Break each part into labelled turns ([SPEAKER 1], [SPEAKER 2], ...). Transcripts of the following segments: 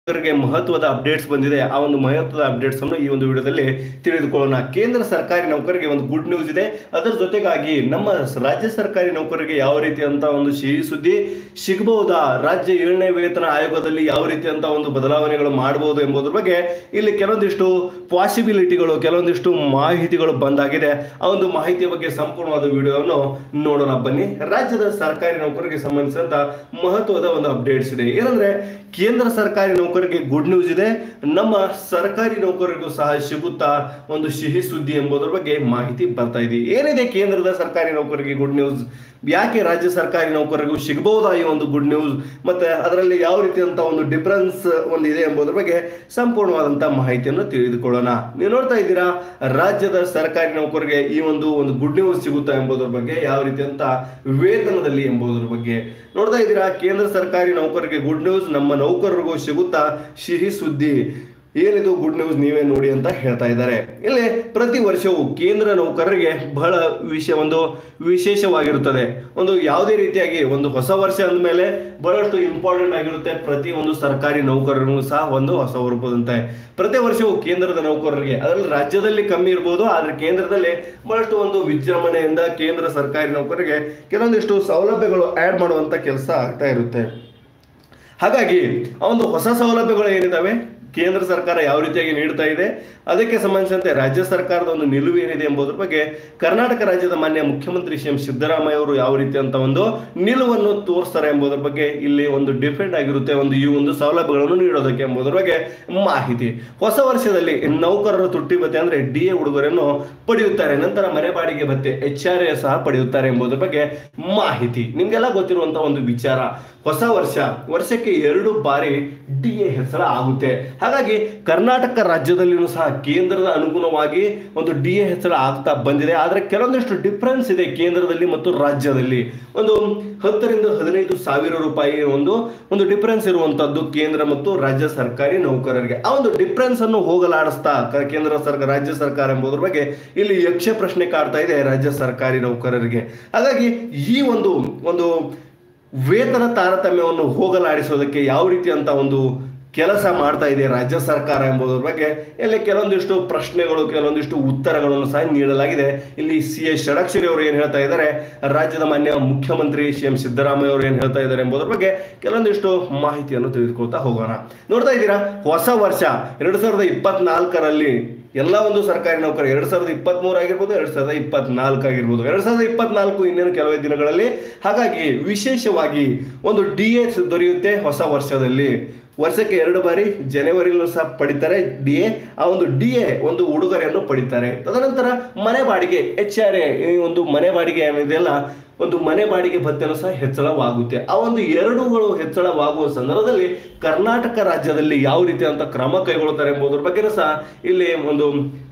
[SPEAKER 1] ಗೆ ಮಹತ್ವದ ಅಪ್ಡೇಟ್ಸ್ ಬಂದಿದೆ. ಆ ಒಂದು ಮಹತ್ವದ ಅಪ್ಡೇಟ್ಸ್ ಅನ್ನು ಈ ಒಂದು ವಿಡಿಯೋದಲ್ಲಿ ತಿಳಿದುಕೊಳ್ಳೋಣ. ಕೇಂದ್ರ ಸರ್ಕಾರಿ ನೌಕರರಿಗೆ ಒಂದು ಗುಡ್ ನ್ಯೂಸ್ ಇದೆ. ಅದರ ಜೊತೆಗಾಗಿ ನಮ್ಮ ರಾಜ್ಯ ಸರ್ಕಾರಿ ನೌಕರರಿಗೆ ಯಾವ ರೀತಿಯಂತ ಒಂದು ಸಿಹಿ ಸುದ್ದಿ ಸಿಗಬಹುದಾ, ರಾಜ್ಯ 7ನೇ ವೇತನ ಆಯೋಗದಲ್ಲಿ ಯಾವ ರೀತಿಯಂತ ಒಂದು ಬದಲಾವಣೆಗಳು ಮಾಡಬಹುದು ಎಂಬುದರ ಬಗ್ಗೆ ಇಲ್ಲಿ ಕೆಲವೊಂದಿಷ್ಟು ಪಾಸಿಬಿಲಿಟಿಗಳು, ಕೆಲವೊಂದಿಷ್ಟು ಮಾಹಿತಿಗಳು ಬಂದಾಗಿದೆ. ಆ ಒಂದು ಮಾಹಿತಿಯ ಬಗ್ಗೆ ಸಂಪೂರ್ಣವಾದ ವಿಡಿಯೋವನ್ನು ನೋಡೋಣ ಬನ್ನಿ. ರಾಜ್ಯದ ಸರ್ಕಾರಿ ನೌಕರರಿಗೆ ಸಂಬಂಧಿಸಿದಂತ ಮಹತ್ವದ ಒಂದು ಅಪ್ಡೇಟ್ಸ್ ಇದೆ. ಏನಂದ್ರೆ ಕೇಂದ್ರ ಸರ್ಕಾರಿ ನೌಕರರಿಗೆ ಗುಡ್ ನ್ಯೂಸ್ ಇದೆ. ನಮ್ಮ ಸರ್ಕಾರಿ ನೌಕರರಿಗೂ ಸಹ ಸಿಗುತ್ತಾ ಒಂದು ಸಿಹಿ ಸುದ್ದಿ ಎಂಬುದರ ಬಗ್ಗೆ ಮಾಹಿತಿ ಬರ್ತಾ ಇದೆ. ಏನಿದೆ ಕೇಂದ್ರದ ಸರ್ಕಾರಿ ನೌಕರರಿಗೆ ಗುಡ್ ನ್ಯೂಸ್, ಯಾಕೆ ರಾಜ್ಯ ಸರ್ಕಾರಿ ನೌಕರರಿಗೂ ಸಿಗಬಹುದಾ ಈ ಒಂದು ಗುಡ್ ನ್ಯೂಸ್, ಮತ್ತೆ ಅದರಲ್ಲಿ ಯಾವ ರೀತಿಯಂತ ಒಂದು ಡಿಫರೆನ್ಸ್ ಒಂದು ಇದೆ ಎಂಬುದರ ಬಗ್ಗೆ ಸಂಪೂರ್ಣವಾದಂತಹ ಮಾಹಿತಿಯನ್ನು ತಿಳಿದುಕೊಳ್ಳೋಣ. ನೀವು ನೋಡ್ತಾ ಇದ್ದೀರಾ, ರಾಜ್ಯದ ಸರ್ಕಾರಿ ನೌಕರರಿಗೆ ಈ ಒಂದು ಗುಡ್ ನ್ಯೂಸ್ ಸಿಗುತ್ತಾ ಎಂಬುದರ ಬಗ್ಗೆ, ಯಾವ ರೀತಿಯಂತ ವೇತನದಲ್ಲಿ ಎಂಬುದರ ಬಗ್ಗೆ ನೋಡ್ತಾ ಇದ್ದೀರಾ. ಕೇಂದ್ರ ಸರ್ಕಾರಿ ನೌಕರರಿಗೆ ಗುಡ್ ನ್ಯೂಸ್, ನಮ್ಮ ನೌಕರರಿಗೂ ಸಿಗುತ್ತಾ ಸಿಹಿ ಸುದ್ದಿ. ಏನಿದು ಗುಡ್ ನ್ಯೂಸ್ ನೀವೇ ನೋಡಿ ಅಂತ ಹೇಳ್ತಾ ಇದ್ದಾರೆ. ಇಲ್ಲಿ ಪ್ರತಿ ವರ್ಷವೂ ಕೇಂದ್ರ ನೌಕರರಿಗೆ ಬಹಳ ಒಂದು ವಿಶೇಷವಾಗಿರುತ್ತದೆ. ಒಂದು ಯಾವುದೇ ರೀತಿಯಾಗಿ ಒಂದು ಹೊಸ ವರ್ಷ ಅಂದಮೇಲೆ ಬಹಳಷ್ಟು ಇಂಪಾರ್ಟೆಂಟ್ ಆಗಿರುತ್ತೆ. ಪ್ರತಿ ಒಂದು ಸರ್ಕಾರಿ ನೌಕರರಿಗೂ ಸಹ ಒಂದು ಹೊಸ ರೂಪದಂತೆ ಪ್ರತಿ ವರ್ಷವೂ ಕೇಂದ್ರದ ನೌಕರರಿಗೆ, ಅದರಲ್ಲಿ ರಾಜ್ಯದಲ್ಲಿ ಕಮ್ಮಿ ಇರಬಹುದು, ಆದ್ರೆ ಕೇಂದ್ರದಲ್ಲಿ ಬಹಳಷ್ಟು ಒಂದು ವಿಜೃಂಭಣೆಯಿಂದ ಕೇಂದ್ರ ಸರ್ಕಾರಿ ನೌಕರರಿಗೆ ಕೆಲವೊಂದಿಷ್ಟು ಸೌಲಭ್ಯಗಳು ಆಡ್ ಮಾಡುವಂತ ಕೆಲಸ ಆಗ್ತಾ ಇರುತ್ತೆ. ಹಾಗಾಗಿ ಆ ಒಂದು ಹೊಸ ಸೌಲಭ್ಯಗಳು ಏನಿದಾವೆ ಕೇಂದ್ರ ಸರ್ಕಾರ ಯಾವ ರೀತಿಯಾಗಿ ನೀಡ್ತಾ ಇದೆ, ಅದಕ್ಕೆ ಸಂಬಂಧಿಸಿದಂತೆ ರಾಜ್ಯ ಸರ್ಕಾರದ ಒಂದು ನಿಲುವು ಏನಿದೆ ಎಂಬುದರ ಬಗ್ಗೆ ಕರ್ನಾಟಕ ರಾಜ್ಯದ ಮಾನ್ಯ ಮುಖ್ಯಮಂತ್ರಿ ಸಿ ಎಂ ಸಿದ್ದರಾಮಯ್ಯ ಅವರು ಯಾವ ರೀತಿಯಂತ ಒಂದು ನಿಲುವನ್ನು ತೋರಿಸ್ತಾರೆ ಎಂಬುದರ ಬಗ್ಗೆ ಇಲ್ಲಿ ಒಂದು ಡಿಫೆಂಡ್ ಆಗಿರುತ್ತೆ. ಈ ಒಂದು ಸೌಲಭ್ಯಗಳನ್ನು ನೀಡೋದಕ್ಕೆ ಎಂಬುದರ ಬಗ್ಗೆ ಮಾಹಿತಿ. ಹೊಸ ವರ್ಷದಲ್ಲಿ ನೌಕರರು ತುಟ್ಟಿ ಭತ್ಯೆ ಅಂದ್ರೆ DA ಉಡುಗೊರೆಯನ್ನು ಪಡೆಯುತ್ತಾರೆ. ನಂತರ ಮನೆ ಬಾಡಿಗೆ ಭತ್ಯೆ HRA ಸಹ ಪಡೆಯುತ್ತಾರೆ ಎಂಬುದರ ಬಗ್ಗೆ ಮಾಹಿತಿ. ನಿಮ್ಗೆಲ್ಲ ಗೊತ್ತಿರುವಂತಹ ಒಂದು ವಿಚಾರ, ಹೊಸ ವರ್ಷಕ್ಕೆ 2 ಬಾರಿ DA ಹೆಚ್ಚಳ ಆಗುತ್ತೆ. ಹಾಗಾಗಿ ಕರ್ನಾಟಕ ರಾಜ್ಯದಲ್ಲಿಯೂ ಸಹ ಕೇಂದ್ರದ ಅನುಗುಣವಾಗಿ ಒಂದು DA ಹೆಚ್ಚಳ ಆಗ್ತಾ ಬಂದಿದೆ. ಆದ್ರೆ ಕೆಲವೊಂದಿಷ್ಟು ಡಿಫರೆನ್ಸ್ ಇದೆ ಕೇಂದ್ರದಲ್ಲಿ ಮತ್ತು ರಾಜ್ಯದಲ್ಲಿ. ಒಂದು 10 ರಿಂದ 15 ಸಾವಿರ ರೂಪಾಯಿ ಒಂದು ಡಿಫರೆನ್ಸ್ ಇರುವಂತದ್ದು ಕೇಂದ್ರ ಮತ್ತು ರಾಜ್ಯ ಸರ್ಕಾರಿ ನೌಕರರಿಗೆ. ಆ ಒಂದು ಡಿಫರೆನ್ಸ್ ಅನ್ನು ಹೋಗಲಾಡಿಸ್ತಾ ಕೇಂದ್ರ ಸರ್ಕಾರ ರಾಜ್ಯ ಸರ್ಕಾರ ಎಂಬುದರ ಬಗ್ಗೆ ಇಲ್ಲಿ ಯಕ್ಷ ಪ್ರಶ್ನೆ ಕಾಡ್ತಾ ಇದೆ ರಾಜ್ಯ ಸರ್ಕಾರಿ ನೌಕರರಿಗೆ. ಹಾಗಾಗಿ ಈ ಒಂದು ವೇತನ ತಾರತಮ್ಯವನ್ನು ಹೋಗಲಾಡಿಸೋದಕ್ಕೆ ಯಾವ ರೀತಿಯಂತ ಒಂದು ಕೆಲಸ ಮಾಡ್ತಾ ಇದೆ ರಾಜ್ಯ ಸರ್ಕಾರ ಎಂಬುದರ ಬಗ್ಗೆ ಇಲ್ಲಿ ಕೆಲವೊಂದಿಷ್ಟು ಪ್ರಶ್ನೆಗಳು, ಕೆಲವೊಂದಿಷ್ಟು ಉತ್ತರಗಳನ್ನು ಸಹ ನೀಡಲಾಗಿದೆ. ಇಲ್ಲಿ CS ಷಡಕ್ಷರಿ ಅವರು ಏನ್ ಹೇಳ್ತಾ ಇದ್ದಾರೆ, ರಾಜ್ಯದ ಮಾನ್ಯ ಮುಖ್ಯಮಂತ್ರಿ ಸಿ ಎಂ ಸಿದ್ದರಾಮಯ್ಯ ಅವರು ಏನ್ ಹೇಳ್ತಾ ಇದ್ದಾರೆ ಎಂಬುದರ ಬಗ್ಗೆ ಕೆಲವೊಂದಿಷ್ಟು ಮಾಹಿತಿಯನ್ನು ತಿಳಿದುಕೊಳ್ತಾ ಹೋಗೋಣ. ನೋಡ್ತಾ ಇದ್ದೀರಾ, ಹೊಸ ವರ್ಷ 2024ರಲ್ಲಿ ಎಲ್ಲ ಒಂದು ಸರ್ಕಾರಿ ನೌಕರ 2023 ಆಗಿರ್ಬೋದು, 2024 ಆಗಿರ್ಬೋದು, 2024 ಇನ್ನೇನು ಕೆಲವೇ ದಿನಗಳಲ್ಲಿ. ಹಾಗಾಗಿ ವಿಶೇಷವಾಗಿ ಒಂದು DA ದೊರೆಯುತ್ತೆ ಹೊಸ ವರ್ಷದಲ್ಲಿ. ವರ್ಷಕ್ಕೆ 2 ಬಾರಿ ಜನವರಿಯಲ್ಲೂ ಸಹ ಪಡಿತಾರೆ DA. ಆ ಒಂದು DA ಒಂದು ಉಡುಗೊರೆಯನ್ನು ಪಡಿತಾರೆ. ತದನಂತರ ಮನೆ ಬಾಡಿಗೆ HRA, ಈ ಒಂದು ಮನೆ ಬಾಡಿಗೆ ಏನಿದೆಯಲ್ಲ, ಒಂದು ಮನೆ ಬಾಡಿಗೆ ಭತ್ಯೆನೂ ಸಹ ಹೆಚ್ಚಳವಾಗುತ್ತೆ. ಆ ಒಂದು ಎರಡೂಗಳು ಹೆಚ್ಚಳವಾಗುವ ಸಂದರ್ಭದಲ್ಲಿ ಕರ್ನಾಟಕ ರಾಜ್ಯದಲ್ಲಿ ಯಾವ ರೀತಿಯಂತ ಕ್ರಮ ಕೈಗೊಳ್ಳುತ್ತಾರೆ ಎಂಬುದರ ಬಗ್ಗೆ ಸಹ ಇಲ್ಲಿ ಒಂದು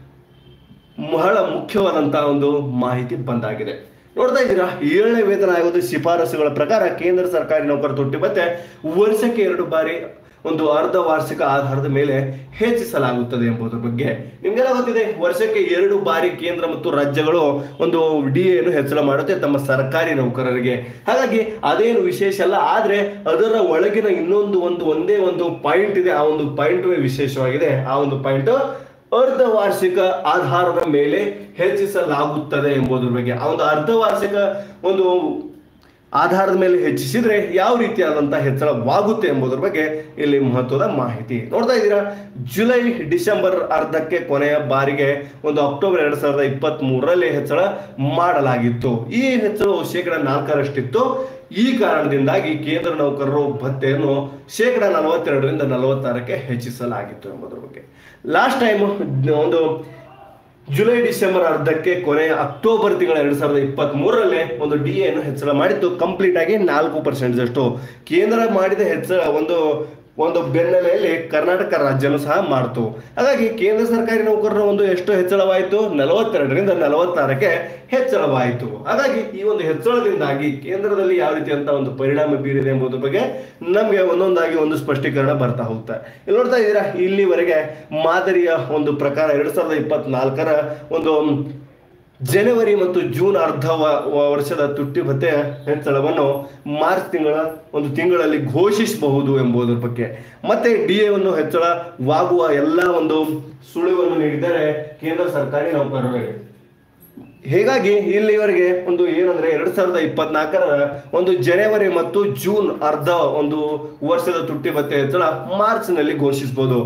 [SPEAKER 1] ಬಹಳ ಮುಖ್ಯವಾದಂತಹ ಒಂದು ಮಾಹಿತಿ ಬಂದಾಗಿದೆ. ನೋಡ್ತಾ ಇದ್ದೀರಾ, 7ನೇ ವೇತನ ಆಯೋಗದ ಶಿಫಾರಸುಗಳ ಪ್ರಕಾರ ಕೇಂದ್ರ ಸರ್ಕಾರಿ ನೌಕರ ತುಟ್ಟಿ ಭತ್ಯೆ ವರ್ಷಕ್ಕೆ 2 ಬಾರಿ ಒಂದು ಅರ್ಧ ವಾರ್ಷಿಕ ಆಧಾರದ ಮೇಲೆ ಹೆಚ್ಚಿಸಲಾಗುತ್ತದೆ ಎಂಬುದರ ಬಗ್ಗೆ ನಿಮ್ಗೆಲ್ಲ ಗೊತ್ತಿದೆ. ವರ್ಷಕ್ಕೆ 2 ಬಾರಿ ಕೇಂದ್ರ ಮತ್ತು ರಾಜ್ಯಗಳು ಒಂದು DA ಅನ್ನು ಹೆಚ್ಚಳ ಮಾಡುತ್ತೆ ತಮ್ಮ ಸರ್ಕಾರಿ ನೌಕರರಿಗೆ. ಹಾಗಾಗಿ ಅದೇನು ವಿಶೇಷ ಅಲ್ಲ. ಆದ್ರೆ ಅದರ ಒಳಗಿನ ಒಂದೇ ಒಂದು ಪಾಯಿಂಟ್ ಇದೆ. ಆ ಒಂದು ಪಾಯಿಂಟ್ ವಿಶೇಷವಾಗಿದೆ. ಆ ಒಂದು ಪಾಯಿಂಟ್ ಅರ್ಧ ವಾರ್ಷಿಕ ಆಧಾರದ ಮೇಲೆ ಹೆಚ್ಚಿಸಲಾಗುತ್ತದೆ ಎಂಬುದರ ಬಗ್ಗೆ. ಆ ಒಂದು ಅರ್ಧ ವಾರ್ಷಿಕ ಒಂದು ಆಧಾರದ ಮೇಲೆ ಹೆಚ್ಚಿಸಿದ್ರೆ ಯಾವ ರೀತಿಯಾದಂತಹ ಹೆಚ್ಚಳವಾಗುತ್ತೆ ಎಂಬುದರ ಬಗ್ಗೆ ಇಲ್ಲಿ ಮಹತ್ವದ ಮಾಹಿತಿ. ನೋಡ್ತಾ ಇದ್ದೀರಾ, ಜುಲೈ ಡಿಸೆಂಬರ್ ಅರ್ಧಕ್ಕೆ ಕೊನೆಯ ಬಾರಿಗೆ ಒಂದು ಅಕ್ಟೋಬರ್ 2023ರಲ್ಲಿ ಹೆಚ್ಚಳ ಮಾಡಲಾಗಿತ್ತು. ಈ ಹೆಚ್ಚಳವು 4%ರಷ್ಟಿತ್ತು. ಈ ಕಾರಣದಿಂದಾಗಿ ಕೇಂದ್ರ ನೌಕರರು ಭತ್ಯೆಯನ್ನು 42ರಿಂದ 46ಕ್ಕೆ ಹೆಚ್ಚಿಸಲಾಗಿತ್ತು ಎಂಬುದರ ಬಗ್ಗೆ. ಲಾಸ್ಟ್ ಟೈಮ್ ಒಂದು ಜುಲೈ ಡಿಸೆಂಬರ್ ಅರ್ಧಕ್ಕೆ ಕೊನೆಯ ಅಕ್ಟೋಬರ್ ತಿಂಗಳ 2023ರಲ್ಲಿ ಒಂದು DA ಅನ್ನು ಹೆಚ್ಚಳ ಮಾಡಿತ್ತು. ಕಂಪ್ಲೀಟ್ ಆಗಿ 4% ಕೇಂದ್ರ ಮಾಡಿದ ಹೆಚ್ಚಳ ಒಂದು ಬೆನ್ನಲೆಯಲ್ಲಿ ಕರ್ನಾಟಕ ರಾಜ್ಯನೂ ಸಹ ಮಾಡ್ತು. ಹಾಗಾಗಿ ಕೇಂದ್ರ ಸರ್ಕಾರಿ ನೌಕರರ ಎಷ್ಟು ಹೆಚ್ಚಳವಾಯಿತು, 42ರಿಂದ 46ಕ್ಕೆ ಹೆಚ್ಚಳವಾಯಿತು. ಹಾಗಾಗಿ ಈ ಒಂದು ಹೆಚ್ಚಳದಿಂದಾಗಿ ಕೇಂದ್ರದಲ್ಲಿ ಯಾವ ರೀತಿಯಂತ ಒಂದು ಪರಿಣಾಮ ಬೀರಿದೆ ಎಂಬುದರ ಬಗ್ಗೆ ನಮಗೆ ಒಂದೊಂದಾಗಿ ಒಂದು ಸ್ಪಷ್ಟೀಕರಣ ಬರ್ತಾ ಹೋಗ್ತಾ. ಇಲ್ಲಿ ನೋಡ್ತಾ ಇದ್ದೀರಾ, ಇಲ್ಲಿವರೆಗೆ ಮಾದರಿಯ ಒಂದು ಪ್ರಕಾರ 2024ರ ಒಂದು ಜನವರಿ ಮತ್ತು ಜೂನ್ ಅರ್ಧ ವರ್ಷದ ತುಟ್ಟಿ ಭತ್ಯೆ ಹೆಚ್ಚಳವನ್ನು ಮಾರ್ಚ್ ತಿಂಗಳಲ್ಲಿ ಘೋಷಿಸಬಹುದು ಎಂಬುದರ ಬಗ್ಗೆ, ಮತ್ತೆ ಡಿಎವನ್ನು ಹೆಚ್ಚಳವಾಗುವ ಎಲ್ಲ ಒಂದು ಸುಳಿವನ್ನು ನೀಡಿದ್ದಾರೆ ಕೇಂದ್ರ ಸರ್ಕಾರಿ ನೌಕರರಿಗೆ. ಹೀಗಾಗಿ ಇಲ್ಲಿವರೆಗೆ ಒಂದು ಏನಂದ್ರೆ 2024ರ ಒಂದು ಜನವರಿ ಮತ್ತು ಜೂನ್ ಅರ್ಧ ಒಂದು ವರ್ಷದ ತುಟ್ಟಿ ಭತ್ಯೆ ಹೆಚ್ಚಳ ಮಾರ್ಚ್ ನಲ್ಲಿ ಘೋಷಿಸಬಹುದು.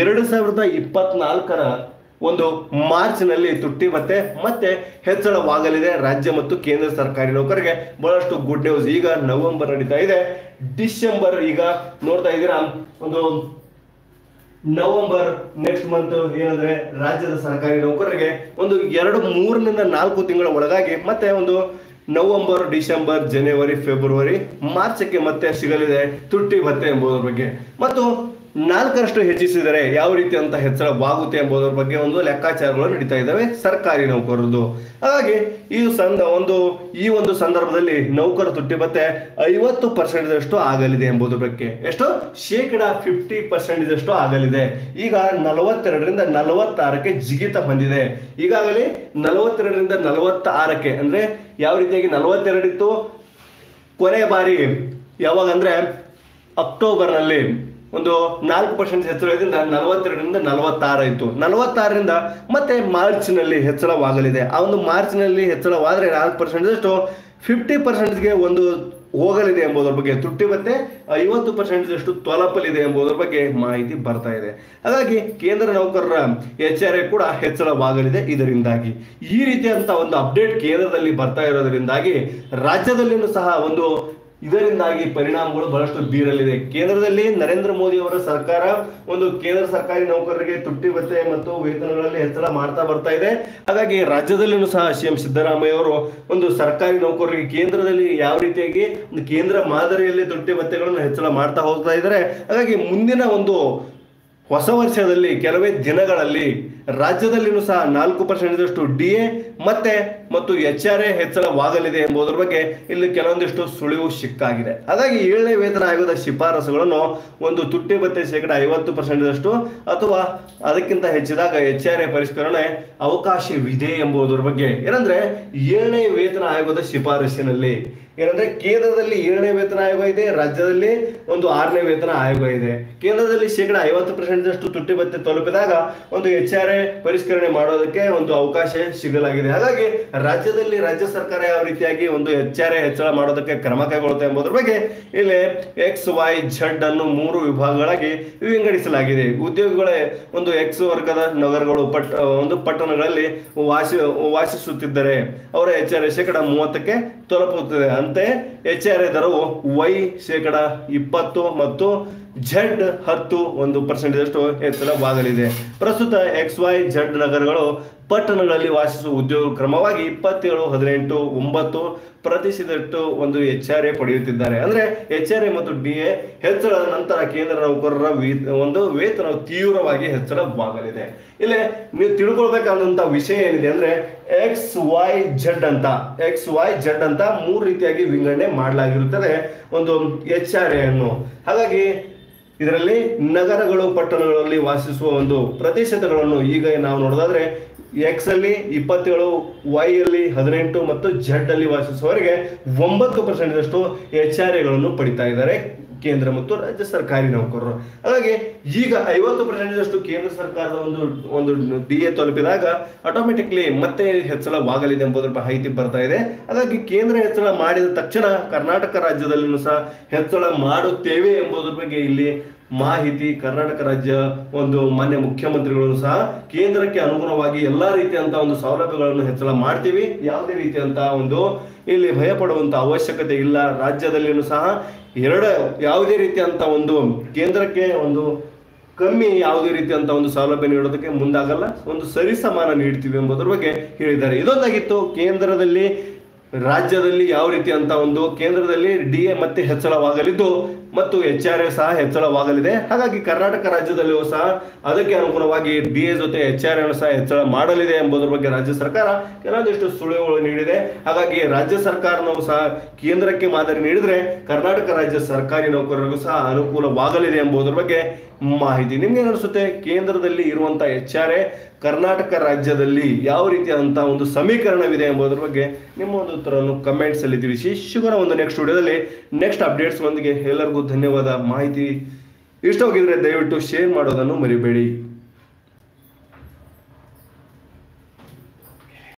[SPEAKER 1] 2024ರ ಒಂದು ಮಾರ್ಚ್ ನಲ್ಲಿ ತುಟ್ಟಿ ಮತ್ತೆ ಹೆಚ್ಚಳವಾಗಲಿದೆ ರಾಜ್ಯ ಮತ್ತು ಕೇಂದ್ರ ಸರ್ಕಾರಿ ನೌಕರರಿಗೆ. ಬಹಳಷ್ಟು ಗುಡ್ ನ್ಯೂಸ್. ಈಗ ನವೆಂಬರ್ ನಡೀತಾ ಇದೆ, ಡಿಸೆಂಬರ್ ಈಗ ನೋಡ್ತಾ ಇದ್ದೀರಾ, ಒಂದು ನವೆಂಬರ್ ನೆಕ್ಸ್ಟ್ ಮಂತ್ ಏನಂದ್ರೆ ರಾಜ್ಯದ ಸರ್ಕಾರಿ ನೌಕರರಿಗೆ ಒಂದು 3-4 ತಿಂಗಳ ಒಳಗಾಗಿ ಮತ್ತೆ ಒಂದು ನವೆಂಬರ್, ಡಿಸೆಂಬರ್, ಜನವರಿ, ಫೆಬ್ರವರಿ, ಮಾರ್ಚ್ಗೆ ಮತ್ತೆ ಸಿಗಲಿದೆ ತುಟ್ಟಿ ಭತ್ಯೆ ಎಂಬುದರ ಬಗ್ಗೆ. ಮತ್ತು 4ರಷ್ಟು ಹೆಚ್ಚಿಸಿದರೆ ಯಾವ ರೀತಿ ಅಂತ ಹೆಚ್ಚಳವಾಗುತ್ತೆ ಎಂಬುದರ ಬಗ್ಗೆ ಒಂದು ಲೆಕ್ಕಾಚಾರಗಳು ನಡೀತಾ ಇದ್ದಾವೆ ಸರ್ಕಾರಿ ನೌಕರರದು. ಹಾಗಾಗಿ ಈ ಒಂದು ಸಂದರ್ಭದಲ್ಲಿ ನೌಕರ ತುಟ್ಟಿ ಭತ್ಯೆ 50% ಆಗಲಿದೆ ಎಂಬುದರ ಬಗ್ಗೆ. ಎಷ್ಟು? 50% ಆಗಲಿದೆ. ಈಗ 42ರಿಂದ 46ಕ್ಕೆ ಜಿಗಿತ ಬಂದಿದೆ. ಈಗಾಗಲೇ 42ರಿಂದ 46ಕ್ಕೆ ಅಂದ್ರೆ ಯಾವ ರೀತಿಯಾಗಿ 42 ಇತ್ತು ಕೊನೆ ಬಾರಿ ಯಾವಾಗ ಅಂದ್ರೆ ಅಕ್ಟೋಬರ್ ನಲ್ಲಿ ಒಂದು 4% ಹೆಚ್ಚಳದಿಂದ 42ರಿಂದ 46 ಇತ್ತು. 46ರಿಂದ ಮತ್ತೆ ಮಾರ್ಚ್ ನಲ್ಲಿ ಹೆಚ್ಚಳವಾಗಲಿದೆ. ಆ ಒಂದು ಮಾರ್ಚ್ ನಲ್ಲಿ ಹೆಚ್ಚಳವಾದ್ರೆ 4% 50%ಗೆ ಒಂದು ಹೋಗಲಿದೆ ಎಂಬುದರ ಬಗ್ಗೆ. ತುಟ್ಟಿ ಭತ್ಯೆ 50% ತಲುಪಲಿದೆ ಎಂಬುದರ ಬಗ್ಗೆ ಮಾಹಿತಿ ಬರ್ತಾ ಇದೆ. ಹಾಗಾಗಿ ಕೇಂದ್ರ ನೌಕರರ HRA ಕೂಡ ಹೆಚ್ಚಳವಾಗಲಿದೆ. ಇದರಿಂದಾಗಿ ಈ ರೀತಿಯಂತ ಒಂದು ಅಪ್ಡೇಟ್ ಕೇಂದ್ರದಲ್ಲಿ ಬರ್ತಾ ಇರೋದ್ರಿಂದಾಗಿ ರಾಜ್ಯದಲ್ಲಿನೂ ಸಹ ಒಂದು ಇದರಿಂದಾಗಿ ಪರಿಣಾಮಗಳು ಬಹಳಷ್ಟು ಬೀರಲಿದೆ. ಕೇಂದ್ರದಲ್ಲಿ ನರೇಂದ್ರ ಮೋದಿ ಅವರ ಸರ್ಕಾರ ಒಂದು ಕೇಂದ್ರ ಸರ್ಕಾರಿ ನೌಕರರಿಗೆ ತುಟ್ಟಿ ಭತ್ಯೆ ಮತ್ತು ವೇತನಗಳಲ್ಲಿ ಹೆಚ್ಚಳ ಮಾಡ್ತಾ ಬರ್ತಾ ಇದೆ. ಹಾಗಾಗಿ ರಾಜ್ಯದಲ್ಲಿನೂ ಸಹ CM ಸಿದ್ದರಾಮಯ್ಯ ಅವರು ಒಂದು ಸರ್ಕಾರಿ ನೌಕರರಿಗೆ ಕೇಂದ್ರದಲ್ಲಿ ಯಾವ ರೀತಿಯಾಗಿ ಒಂದು ಕೇಂದ್ರ ಮಾದರಿಯಲ್ಲಿ ತುಟ್ಟಿ ಭತ್ಯೆಗಳನ್ನು ಹೆಚ್ಚಳ ಮಾಡ್ತಾ ಹೋಗ್ತಾ ಇದ್ದಾರೆ. ಹಾಗಾಗಿ ಮುಂದಿನ ಒಂದು ಹೊಸ ವರ್ಷದಲ್ಲಿ ಕೆಲವೇ ದಿನಗಳಲ್ಲಿ ರಾಜ್ಯದಲ್ಲಿನೂ ಸಹ 4% DA ಮತ್ತು HRA ಹೆಚ್ಚಳವಾಗಲಿದೆ ಎಂಬುದರ ಬಗ್ಗೆ ಇಲ್ಲಿ ಕೆಲವೊಂದಿಷ್ಟು ಸುಳಿವು ಸಿಕ್ಕಾಗಿದೆ. ಹಾಗಾಗಿ 7ನೇ ವೇತನ ಆಯೋಗದ ಶಿಫಾರಸುಗಳನ್ನು ಒಂದು ತುಟ್ಟಿ ಭತ್ಯೆ 50% ಅಥವಾ ಅದಕ್ಕಿಂತ ಹೆಚ್ಚಿದಾಗ HRA ಪರಿಷ್ಕರಣೆ ಅವಕಾಶವಿದೆ ಎಂಬುದರ ಬಗ್ಗೆ ಏನಂದ್ರೆ 7ನೇ ವೇತನ ಆಯೋಗದ ಶಿಫಾರಸಿನಲ್ಲಿ ಏನಂದ್ರೆ ಕೇಂದ್ರದಲ್ಲಿ 7ನೇ ವೇತನ ಆಯೋಗ ಇದೆ, ರಾಜ್ಯದಲ್ಲಿ ಒಂದು 6ನೇ ವೇತನ ಆಯೋಗ ಇದೆ. ಕೇಂದ್ರದಲ್ಲಿ 50% ತುಟ್ಟಿ ಭತ್ಯೆ ತಲುಪಿದಾಗ ಒಂದು HRA ಪರಿಷ್ಕರಣೆ ಮಾಡೋದಕ್ಕೆ ಒಂದು ಅವಕಾಶ ಸಿಗಲಾಗಿದೆ. ಹಾಗಾಗಿ ರಾಜ್ಯದಲ್ಲಿ ರಾಜ್ಯ ಸರ್ಕಾರ ಯಾವ ರೀತಿಯಾಗಿ ಒಂದು HRA ಹೆಚ್ಚಳ ಮಾಡೋದಕ್ಕೆ ಕ್ರಮ ಕೈಗೊಳ್ಳುತ್ತೆ ಎಂಬುದರ ಬಗ್ಗೆ ಇಲ್ಲಿ XYZ ಅನ್ನು 3 ವಿಭಾಗಗಳಾಗಿ ವಿಂಗಡಿಸಲಾಗಿದೆ. ಉದ್ಯೋಗಿಗಳೇ ಒಂದು X ವರ್ಗದ ನಗರಗಳು ಪಟ್ಟಣಗಳಲ್ಲಿ ವಾಸಿಸುತ್ತಿದ್ದರೆ ಅವರ HRA 30%ಕ್ಕೆ ತಲುಪುತ್ತದೆ. ಅಂತೆ HRA ದರವು Y 20% ಮತ್ತು Z 10% ಹೆಚ್ಚಳವಾಗಲಿದೆ. ಪ್ರಸ್ತುತ XYZ ನಗರಗಳು ಪಟ್ಟಣಗಳಲ್ಲಿ ವಾಸಿಸುವ ಉದ್ಯೋಗ ಕ್ರಮವಾಗಿ 27, 18, 9% ಒಂದು HRA ಪಡೆಯುತ್ತಿದ್ದಾರೆ. ಅಂದ್ರೆ HRA ಮತ್ತು DA ಹೆಚ್ಚಳದ ನಂತರ ಕೇಂದ್ರ ನೌಕರರ ಒಂದು ವೇತನ ತೀವ್ರವಾಗಿ ಹೆಚ್ಚಳವಾಗಲಿದೆ. ಇಲ್ಲಿ ನೀವು ತಿಳ್ಕೊಳ್ಬೇಕಾದಂತ ವಿಷಯ ಏನಿದೆ ಅಂದ್ರೆ XYZ ಅಂತ 3 ರೀತಿಯಾಗಿ ವಿಂಗಡಣೆ ಮಾಡಲಾಗಿರುತ್ತದೆ ಒಂದು HRA ಅನ್ನು. ಹಾಗಾಗಿ ಇದರಲ್ಲಿ ನಗರಗಳು ಪಟ್ಟಣಗಳಲ್ಲಿ ವಾಸಿಸುವ ಒಂದು ಪ್ರತಿಶತಗಳನ್ನು ಈಗ ನಾವು ನೋಡೋದಾದ್ರೆ X ಅಲ್ಲಿ 27, Y ಅಲ್ಲಿ 18 ಮತ್ತು Z ಅಲ್ಲಿ ವಾಸಿಸುವವರಿಗೆ 9% HRAಗಳನ್ನು ಪಡಿತಾ ಇದ್ದಾರೆ ಕೇಂದ್ರ ಮತ್ತು ರಾಜ್ಯ ಸರ್ಕಾರಿ ನೌಕರರು. ಹಾಗಾಗಿ ಈಗ 50% ಕೇಂದ್ರ ಸರ್ಕಾರದ ಒಂದು DA ತಲುಪಿದಾಗ ಆಟೋಮೆಟಿಕ್ಲಿ ಮತ್ತೆ ಹೆಚ್ಚಳವಾಗಲಿದೆ ಎಂಬುದರ ಮಾಹಿತಿ ಬರ್ತಾ ಇದೆ. ಹಾಗಾಗಿ ಕೇಂದ್ರ ಹೆಚ್ಚಳ ಮಾಡಿದ ತಕ್ಷಣ ಕರ್ನಾಟಕ ರಾಜ್ಯದಲ್ಲಿನೂ ಸಹ ಹೆಚ್ಚಳ ಮಾಡುತ್ತೇವೆ ಎಂಬುದರ ಬಗ್ಗೆ ಇಲ್ಲಿ ಮಾಹಿತಿ ಕರ್ನಾಟಕ ರಾಜ್ಯ ಒಂದು ಮಾನ್ಯ ಮುಖ್ಯಮಂತ್ರಿಗಳು ಸಹ ಕೇಂದ್ರಕ್ಕೆ ಅನುಗುಣವಾಗಿ ಎಲ್ಲಾ ರೀತಿಯಂತ ಒಂದು ಸೌಲಭ್ಯಗಳನ್ನು ಹೆಚ್ಚಳ ಮಾಡ್ತೀವಿ, ಯಾವುದೇ ರೀತಿಯಂತ ಒಂದು ಇಲ್ಲಿ ಭಯ ಪಡುವಂತ ಅವಶ್ಯಕತೆ ಇಲ್ಲ. ರಾಜ್ಯದಲ್ಲಿನೂ ಸಹ ಯಾವುದೇ ರೀತಿಯಂತ ಒಂದು ಕೇಂದ್ರಕ್ಕೆ ಒಂದು ಕಮ್ಮಿ ಯಾವುದೇ ರೀತಿಯಂತ ಒಂದು ಸೌಲಭ್ಯ ನೀಡೋದಕ್ಕೆ ಮುಂದಾಗಲ್ಲ, ಒಂದು ಸರಿಸಮಾನ ನೀಡ್ತೀವಿ ಎಂಬುದರ ಬಗ್ಗೆ ಹೇಳಿದ್ದಾರೆ. ಇದೊಂದಾಗಿತ್ತು ಕೇಂದ್ರದಲ್ಲಿ ರಾಜ್ಯದಲ್ಲಿ ಯಾವ ರೀತಿ ಅಂತ ಒಂದು ಕೇಂದ್ರದಲ್ಲಿ DA ಮತ್ತೆ ಹೆಚ್ಚಳವಾಗಲಿದ್ದು ಮತ್ತು HRA ಸಹ ಹೆಚ್ಚಳವಾಗಲಿದೆ. ಹಾಗಾಗಿ ಕರ್ನಾಟಕ ರಾಜ್ಯದಲ್ಲಿಯೂ ಸಹ ಅದಕ್ಕೆ ಅನುಗುಣವಾಗಿ DA ಜೊತೆ HRA ಸಹ ಹೆಚ್ಚಳ ಮಾಡಲಿದೆ ಎಂಬುದರ ಬಗ್ಗೆ ರಾಜ್ಯ ಸರ್ಕಾರ ಕೆಲವೊಂದಿಷ್ಟು ಸುಳಿವುಗಳು ನೀಡಿದೆ. ಹಾಗಾಗಿ ರಾಜ್ಯ ಸರ್ಕಾರವು ಸಹ ಕೇಂದ್ರಕ್ಕೆ ಮಾದರಿ ನೀಡಿದ್ರೆ ಕರ್ನಾಟಕ ರಾಜ್ಯ ಸರ್ಕಾರಿ ನೌಕರರಿಗೂ ಸಹ ಅನುಕೂಲವಾಗಲಿದೆ ಎಂಬುದರ ಬಗ್ಗೆ ಮಾಹಿತಿ. ನಿಮ್ಗೆ ಅನಿಸುತ್ತೆ ಕೇಂದ್ರದಲ್ಲಿ ಇರುವಂತಹ HR ಕರ್ನಾಟಕ ರಾಜ್ಯದಲ್ಲಿ ಯಾವ ರೀತಿಯಾದಂತಹ ಒಂದು ಸಮೀಕರಣವಿದೆ ಎಂಬುದರ ಬಗ್ಗೆ ನಿಮ್ಮ ಒಂದು ಉತ್ತರವನ್ನು ಕಮೆಂಟ್ಸ್ ಅಲ್ಲಿ ತಿಳಿಸಿ. ಸಿಗೋಣ ಒಂದು ನೆಕ್ಸ್ಟ್ ವಿಡಿಯೋದಲ್ಲಿ ನೆಕ್ಸ್ಟ್ ಅಪ್ಡೇಟ್ಸ್ ಒಂದಿಗೆ. ಎಲ್ಲರಿಗೂ ಧನ್ಯವಾದ. ಮಾಹಿತಿ ಇಷ್ಟವಾಗಿದ್ರೆ ದಯವಿಟ್ಟು ಶೇರ್ ಮಾಡೋದನ್ನು ಮರಿಬೇಡಿ.